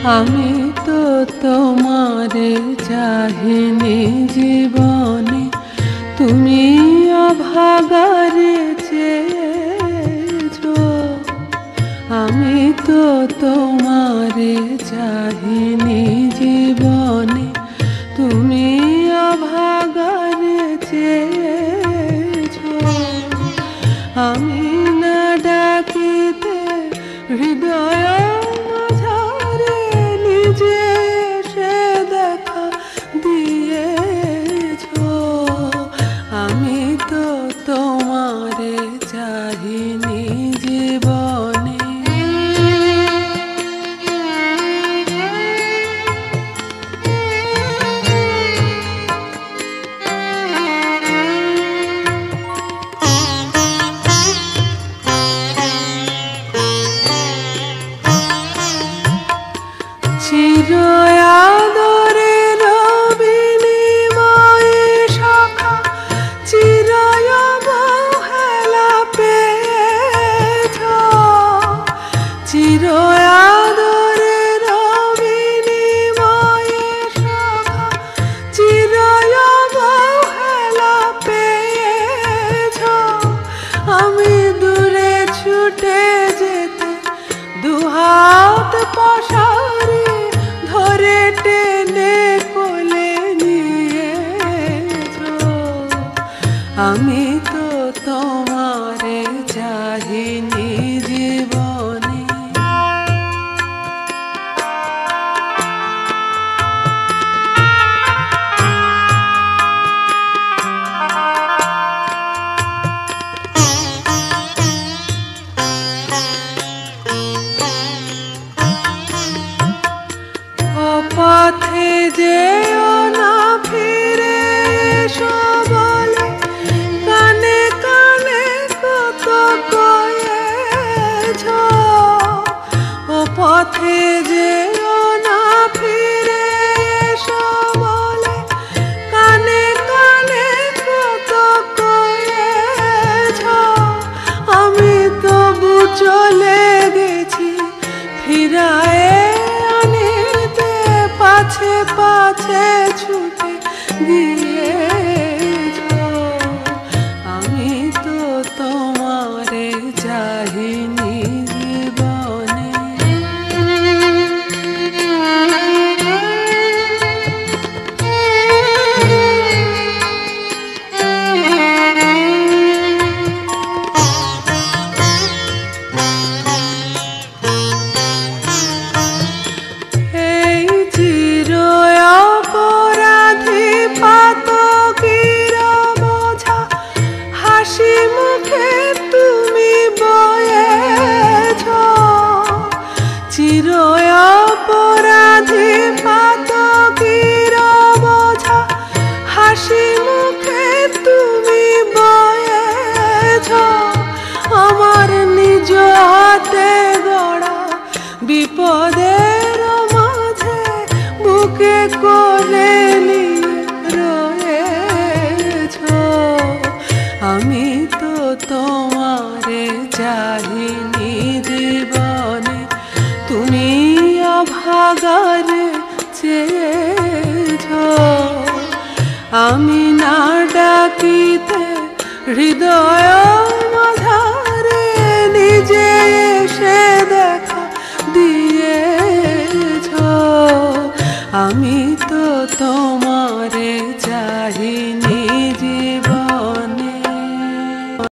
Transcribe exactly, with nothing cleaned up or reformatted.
আমি তো তোমারে চাহিনি জীবনে, তুমি অভাগারে চেয়েছো। আমি তো তোমারে চাহিনি জীবনে, তুমি অভাগারে চেয়েছো। আমি না ডাকিতে হৃদয় মাঝারে নিজে এসে দেখা দিয়েছো। আমি তো তোমারে চাহিনি জীবনে। চির আদরের বিনিময়ে সখা চির অবহেলা পেয়েছো। চির আদরের বিনিময়ে সখা চির অবহেলা পেয়েছো। আমি দূরে ছুটে যেতে দুহাত পসারে ধরে টেনে কোলে নিয়েছো। আমি তো তোমারে চাহিনি জীবনে। পথে যেও না ফিরে এসো বলে কানে কানে কত কয়েছো। ও পথে যেও না ফিরে এসো বলে কানে কানে কত কয়েছো। আমি তবু চলে গেছি ফিরায়ে পাছে পাছে ছুটে গিয়েছো। আমি তো তোমারে চাহিনি জীবনে। হাসি মুখে তুমি বয়েছো। চির অপরাধী পাতকীর বোঝা হাসি মুখে তুমি বয়েছো। আমার নিজ হাতে গড়া বিপদের মাঝে বুকে কোলে নিয়ে রয়েছো। আমি তো তোমারে চাহিনি জীবনে, তুমি অভাগারে চেয়েছো। আমি না ডাকিতে হৃদয় মাঝারে নিজে এসে দেখা দিয়েছো। আমি তো তোমারে চাহিনি